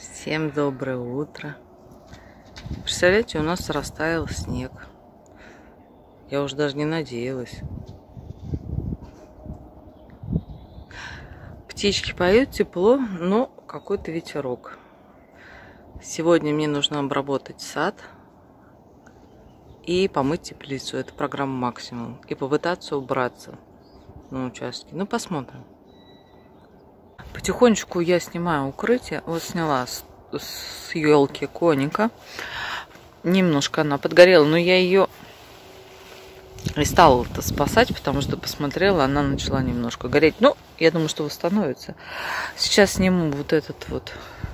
Всем доброе утро. Представляете, у нас растаял снег. Я уже даже не надеялась. Птички поют, тепло, но какой-то ветерок. Сегодня мне нужно обработать сад и помыть теплицу. Это программа «Максимум». И попытаться убраться на участке. Ну, посмотрим. Потихонечку я снимаю укрытие. Вот сняла с елки коника. Немножко она подгорела, но я ее и стала спасать, потому что посмотрела, она начала немножко гореть. Ну, я думаю, что восстановится. Сейчас сниму вот этот вот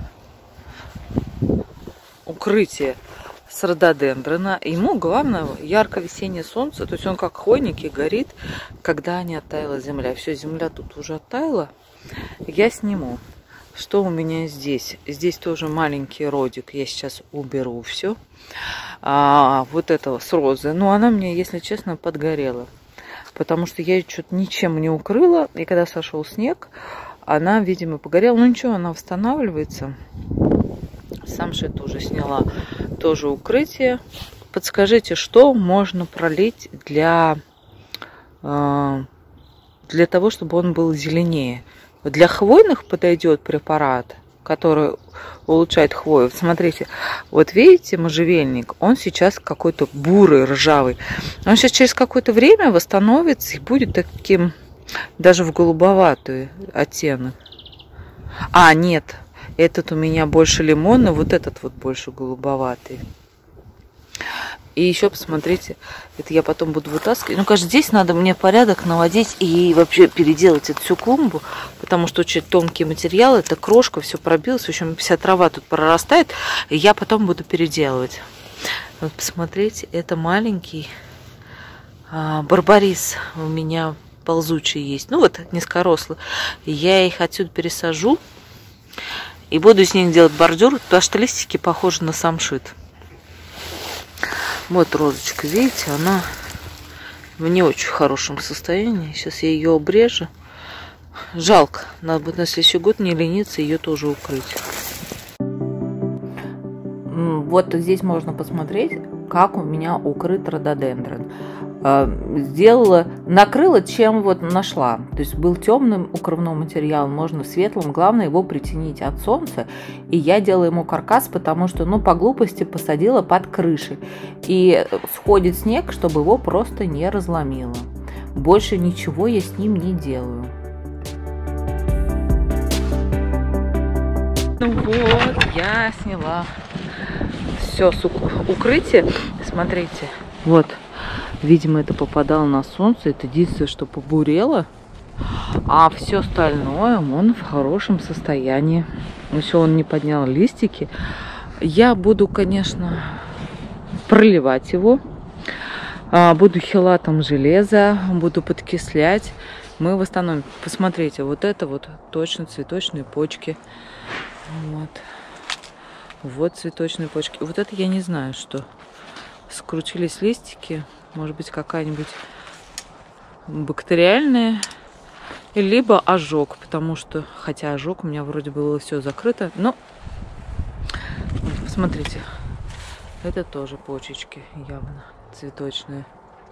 укрытие с рододендрона. Ему главное ярко-весеннее солнце. То есть он как хвойники горит, когда не оттаяла земля. Все, земля тут уже оттаяла. Я сниму. Что у меня здесь? Здесь тоже маленький родик. Я сейчас уберу все. Вот этого с розы. Но она мне, если честно, подгорела. Потому что я ее что-то ничем не укрыла. И когда сошел снег, она, видимо, погорела. Ну ничего, она восстанавливается. Самшит уже сняла. Тоже укрытие. Подскажите, что можно пролить для того, чтобы он был зеленее? Для хвойных подойдет препарат, который улучшает хвою. Смотрите, вот видите можжевельник, он сейчас какой-то бурый, ржавый. Он сейчас через какое-то время восстановится и будет таким даже в голубоватый оттенок. А, нет, этот у меня больше лимонный, вот этот вот больше голубоватый. И еще посмотрите, это я потом буду вытаскивать. Ну, кажется, здесь надо мне порядок наводить и вообще переделать эту всю клумбу, потому что очень тонкий материал, это крошка, все пробилось. В общем, вся трава тут прорастает, и я потом буду переделывать. Вот посмотрите, это маленький барбарис у меня ползучий есть. Ну, вот низкорослый. Я их отсюда пересажу и буду с них делать бордюр, потому что листики похожи на самшит. Вот розочка, видите, она в не очень хорошем состоянии. Сейчас я ее обрежу. Жалко, надо будет на следующий год не лениться ее тоже укрыть. Вот здесь можно посмотреть, как у меня укрыт рододендрон. Накрыла, чем вот нашла. То есть был темным укрывной материал, можно светлым. Главное его притянить от солнца. И я делаю ему каркас, потому что, ну, по глупости посадила под крышей. И сходит снег, чтобы его просто не разломило. Больше ничего я с ним не делаю. Ну вот, я сняла все с укрытия. Смотрите, вот. Видимо, это попадало на солнце. Это единственное, что побурело. А все остальное он в хорошем состоянии. Еще он не поднял листики. Я буду, конечно, проливать его. Буду хелатом железа. Буду подкислять. Мы восстановим. Посмотрите, вот это вот точно цветочные почки. Вот. Вот цветочные почки. Вот это я не знаю, что. Скрутились листики. Может быть, какая-нибудь бактериальная, либо ожог, потому что, хотя ожог у меня вроде было все закрыто, но вот, посмотрите, это тоже почечки явно цветочные.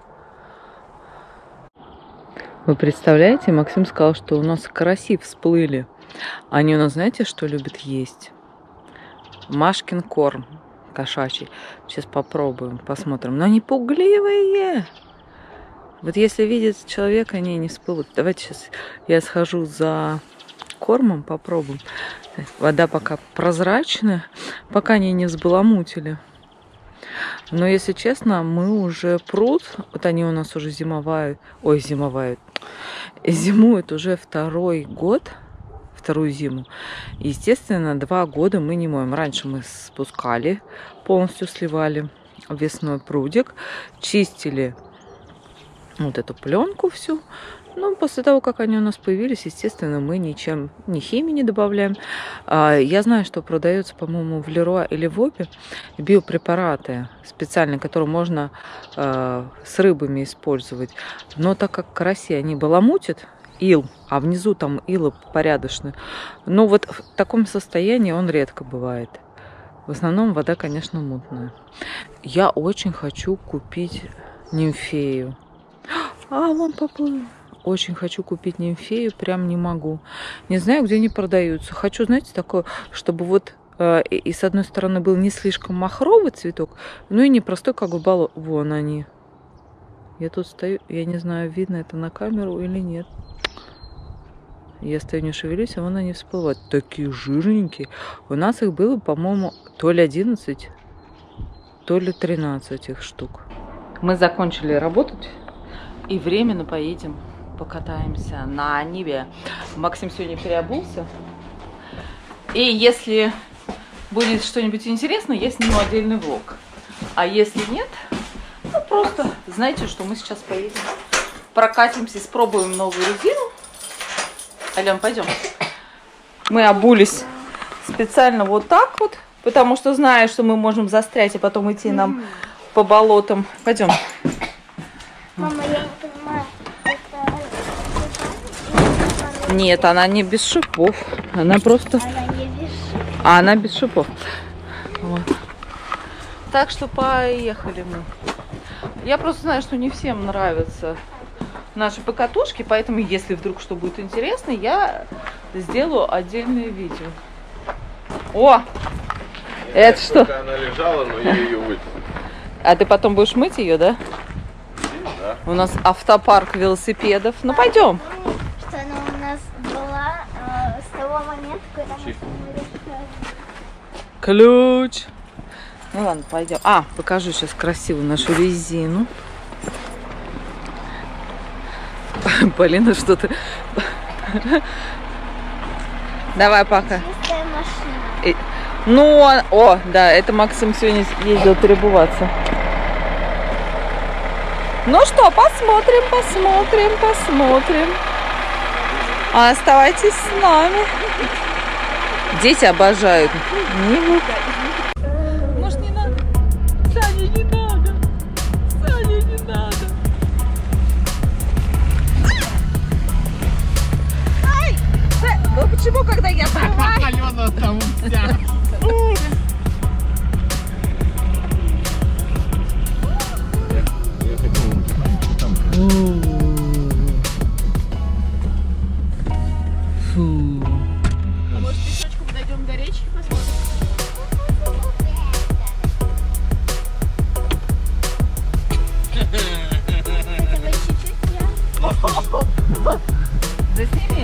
Вы представляете, Максим сказал, что у нас караси всплыли. Они у нас, знаете, что любят есть? Машкин корм кошачий. Сейчас попробуем, посмотрим. Но они пугливые. Вот если видит человека, они не всплывут. Давайте сейчас я схожу за кормом, попробуем. Вода пока прозрачная, пока они не взбаламутили. Но если честно, мы уже пруд, вот они у нас уже зимуют уже второй год. Вторую зиму. Естественно, 2 года мы не моем. Раньше мы спускали, полностью сливали весной прудик, чистили вот эту пленку всю. Но после того, как они у нас появились, естественно, мы ничем, ни химии не добавляем. Я знаю, что продается, по-моему, в Леруа или в Обе биопрепараты специальные, которые можно с рыбами использовать. Но так как караси, они баламутят, ил, а внизу там ила порядочная. Но вот в таком состоянии он редко бывает. В основном вода, конечно, мутная. Я очень хочу купить нимфею. А, вон поплыл. Очень хочу купить нимфею, прям не могу. Не знаю, где они продаются. Хочу, знаете, такое, чтобы вот и с одной стороны был не слишком махровый цветок, но и не простой, как в болоте. Вон они. Я тут стою, я не знаю, видно это на камеру или нет. Я стою, не шевелюсь, а вон они всплывают. Такие жирненькие. У нас их было, по-моему, то ли 11, то ли 13 их штук. Мы закончили работать и временно поедем, покатаемся на Ниве. Максим сегодня переобулся. И если будет что-нибудь интересное, я сниму отдельный влог. А если нет, ну просто знаете, что мы сейчас поедем, прокатимся, испробуем новую резину. Ален, пойдем. Мы обулись специально вот так вот, потому что знаю, что мы можем застрять и потом идти нам по болотам. Пойдем. Мама, я не понимаю, это... Нет, она не без шипов. Она просто... Она не без шипов. А она без шипов. Вот. Так что поехали мы. Я просто знаю, что не всем нравятся наши покатушки, поэтому, если вдруг что будет интересно, я сделаю отдельное видео. О! Это что? Она лежала, но я ее вытяну. А ты потом будешь мыть ее, да? Да. У нас автопарк велосипедов. Ну, пойдем. Что она у нас была с того момента, когда мы решали. Ключ. Ну ладно, пойдем. А, покажу сейчас красивую нашу резину. Полина что-то... Давай пока. Чистая машина. Ну, о, да, это Максим сегодня ездил перебываться. Ну что, посмотрим, посмотрим, посмотрим. Оставайтесь с нами. Дети обожают Ниву. Может, не надо? Саня, не надо. Саня, не надо. Ай! Ну почему, когда я открываю? Алена там вся. Фу. А может, пешочку подойдем до речки посмотрим? Давай чуть-чуть я. Засними.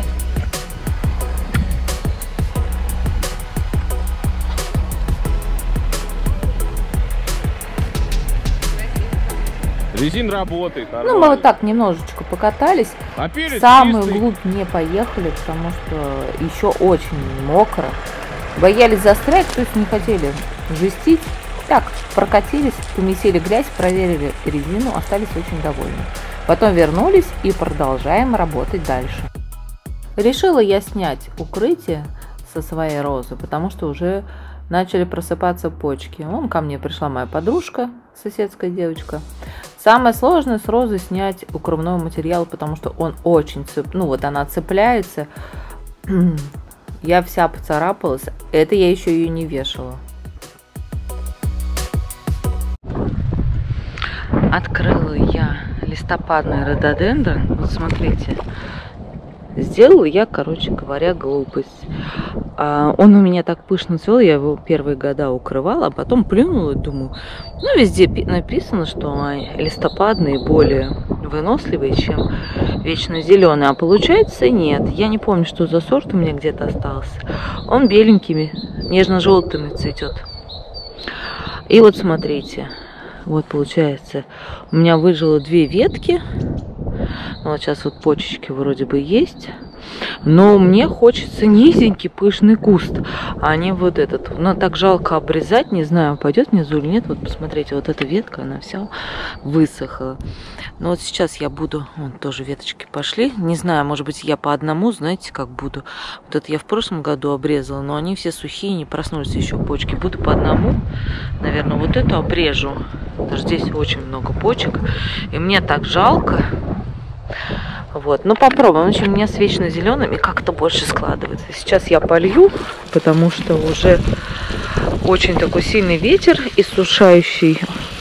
Резин работает. Ну, мы вот так немножечко покатались. А перед В самую чистый. глубь не поехали, потому что еще очень мокро. Боялись застрять, то есть не хотели жестить. Так, прокатились, помесили грязь, проверили резину, остались очень довольны. Потом вернулись и продолжаем работать дальше. Решила я снять укрытие со своей розы, потому что уже начали просыпаться почки. Вон ко мне пришла моя подружка, соседская девочка. Самое сложное с розы снять укрывной материал, потому что он очень она цепляется. Я вся поцарапалась. Это я еще ее не вешала. Открыла я листопадный рододендрон. Вот смотрите. Сделала я, короче говоря, глупость. Он у меня так пышно цвел, я его первые года укрывала, а потом плюнула и думаю, ну везде написано, что листопадные более выносливые, чем вечно зеленые, а получается нет. Я не помню, что за сорт у меня где-то остался. Он беленькими, нежно-желтыми цветет. И вот смотрите, вот получается, у меня выжило 2 ветки. Вот сейчас вот почечки вроде бы есть. Но мне хочется низенький пышный куст, а не вот этот. Но так жалко обрезать, не знаю, пойдет внизу или нет. Вот посмотрите, вот эта ветка, она вся высохла. Но вот сейчас я буду, вон тоже веточки пошли. Не знаю, может быть я по одному, знаете, как буду. Вот это я в прошлом году обрезала, но они все сухие, не проснулись еще почки. Буду по одному, наверное, вот эту обрежу. Даже здесь очень много почек. И мне так жалко. Вот, ну попробуем. В общем, у меня с вечно зелеными как-то больше складывается. Сейчас я полью, потому что уже очень такой сильный ветер, иссушающий.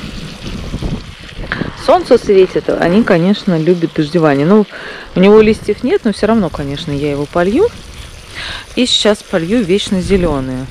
Солнце светит, они, конечно, любят дождевание. Ну, у него листьев нет, но все равно, конечно, я его полью. И сейчас полью вечно зеленые.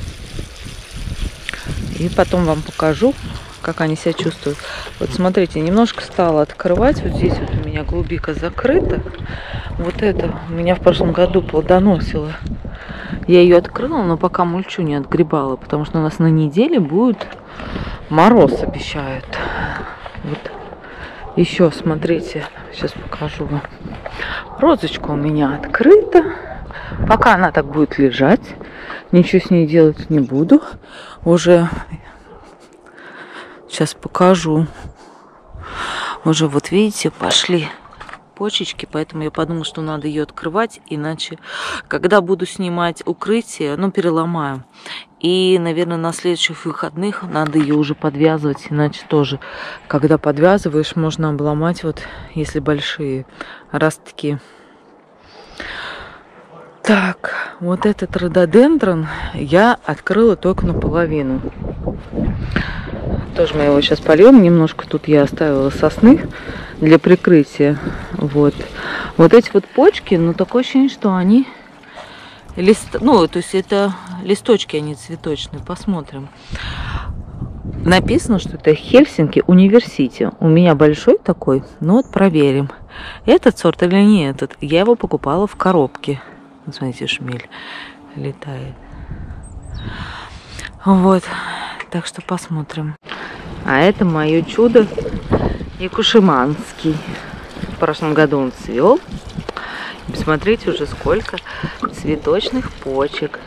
И потом вам покажу, как они себя чувствуют. Вот смотрите, немножко стала открывать. Вот здесь вот у меня голубика закрыта. Вот это у меня в прошлом году плодоносила. Я ее открыла, но пока мульчу не отгребала, потому что у нас на неделе будет мороз, обещают. Вот. Еще, смотрите, сейчас покажу вам. Розочка у меня открыта. Пока она так будет лежать, ничего с ней делать не буду. Уже сейчас покажу. Уже вот видите, пошли почечки, поэтому я подумала, что надо ее открывать, иначе, когда буду снимать укрытие, ну, переломаю. И, наверное, на следующих выходных надо ее уже подвязывать, иначе тоже, когда подвязываешь, можно обломать, вот, если большие ростки. Так, вот этот рододендрон я открыла только наполовину. Тоже мы его сейчас польем. Немножко тут я оставила сосны для прикрытия. Вот. Вот эти вот почки, ну, такое ощущение, что они ну, то есть это листочки, они цветочные. Посмотрим. Написано, что это Хельсинки Университи. У меня большой такой. Ну вот проверим. Этот сорт или не этот. Я его покупала в коробке. Вот смотрите, шмель летает. Вот. Так что посмотрим. А это мое чудо Якушиманский. В прошлом году он цвел. Посмотрите уже сколько цветочных почек.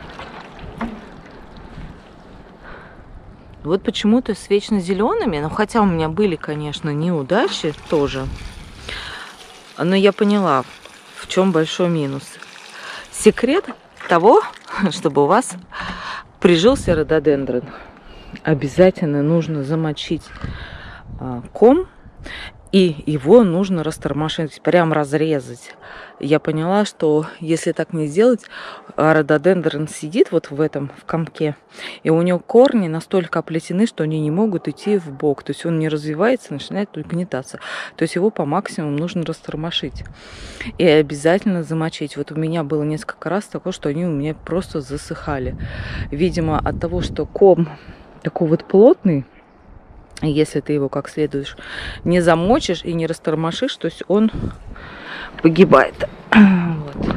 Вот почему-то с вечно зелеными, ну хотя у меня были, конечно, неудачи тоже, но я поняла, в чем большой минус. Секрет того, чтобы у вас прижился рододендрон, обязательно нужно замочить ком, и его нужно растормошить, прям разрезать. Я поняла, что если так не сделать, рододендрон сидит вот в этом, в комке, и у него корни настолько оплетены, что они не могут идти в бок. То есть он не развивается, начинает угнетаться. То есть его по максимуму нужно растормошить. И обязательно замочить. Вот у меня было несколько раз такое, что они у меня просто засыхали. Видимо, от того, что ком такой вот плотный, если ты его как следует не замочишь и не растормошишь, то есть он погибает. Вот.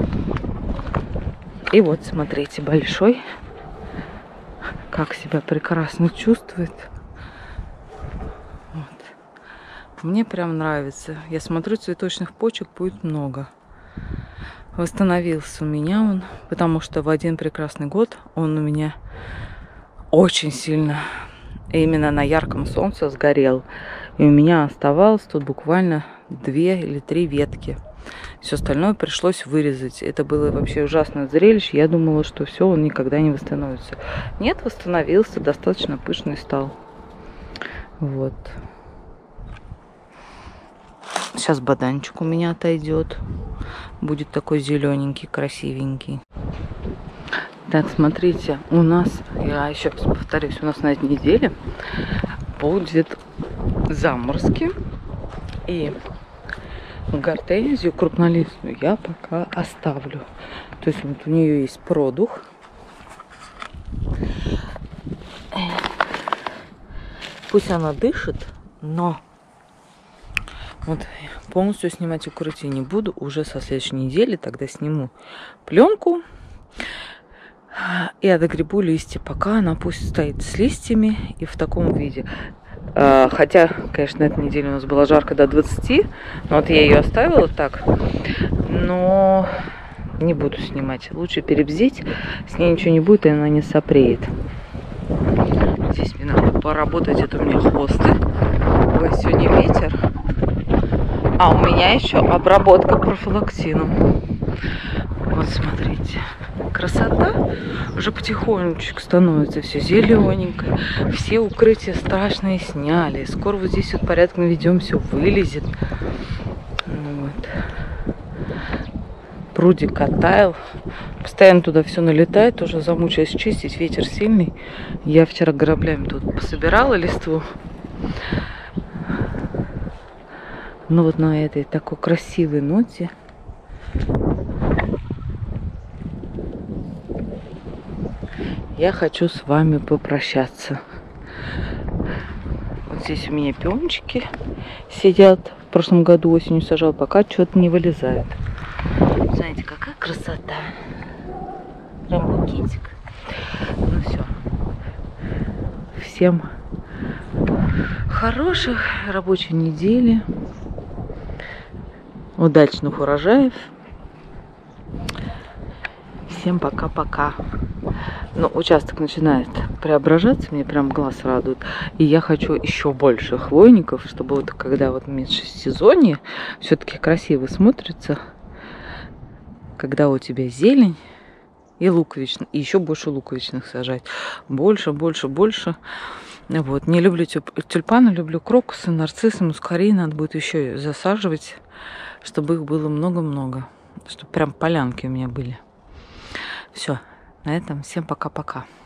И вот, смотрите, большой, как себя прекрасно чувствует. Вот. Мне прям нравится. Я смотрю, цветочных почек будет много. Восстановился у меня он, потому что в один прекрасный год он у меня очень сильно именно на ярком солнце сгорел. И у меня оставалось тут буквально 2 или 3 ветки. Все остальное пришлось вырезать. Это было вообще ужасное зрелище. Я думала, что все, он никогда не восстановится. Нет, восстановился, достаточно пышный стал. Вот. Сейчас баданчик у меня отойдет. Будет такой зелененький, красивенький. Так, смотрите, у нас, я еще раз повторюсь, у нас на этой неделе будет заморозки. И гортензию крупнолистную я пока оставлю. То есть вот у нее есть продух. Пусть она дышит, но вот полностью снимать укрытие не буду. Уже со следующей недели тогда сниму пленку. И отгребу листья, пока она пусть стоит с листьями и в таком виде. Хотя, конечно, на этой неделе у нас было жарко до 20, но вот я ее оставила так, но не буду снимать. Лучше перебздеть, с ней ничего не будет, и она не сопреет. Здесь мне надо поработать, это у меня хвосты. Ой, сегодня ветер. А у меня еще обработка профилактином. Вот смотрите. Красота. Уже потихонечку становится все зелененькое. Все укрытия страшные сняли. Скоро вот здесь вот порядок наведем, все вылезет. Вот. прудик оттаял. Постоянно туда все налетает, уже замучилась чистить, ветер сильный. Я вчера граблями тут пособирала листву. Ну вот на этой такой красивой ноте я хочу с вами попрощаться. Вот здесь у меня пиончики сидят. В прошлом году осенью сажал, пока что-то не вылезает. Знаете, какая красота. Прям букетик. Ну все. Всем хороших рабочей недели. Удачных урожаев. Всем пока-пока. Но участок начинает преображаться, мне прям глаз радует. И я хочу еще больше хвойников, чтобы вот когда вот межсезонье все-таки красиво смотрится, когда у тебя зелень и луковичных, и еще больше луковичных сажать. Больше, больше, больше. Вот. Не люблю тюльпаны, люблю крокусы, нарциссы, мускарии. Надо будет еще засаживать, чтобы их было много-много. Чтобы прям полянки у меня были. Все. На этом всем пока-пока.